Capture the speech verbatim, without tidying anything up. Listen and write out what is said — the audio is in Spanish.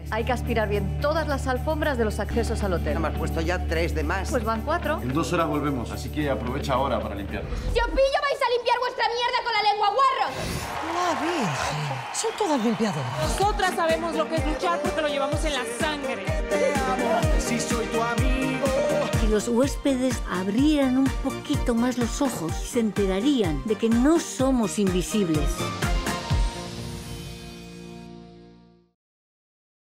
Hay que aspirar bien todas las alfombras de los accesos al hotel. Me has puesto ya tres de más. Pues van cuatro. En dos horas volvemos, así que aprovecha ahora para limpiar. ¡Si os pillo vais a limpiar vuestra mierda con la lengua, guarros! La Virgen. Son todas limpiadoras. Nosotras sabemos lo que es luchar porque lo llevamos en la sangre. Te amo, si soy tu amigo. Si los huéspedes abrieran un poquito más los ojos, se enterarían de que no somos invisibles.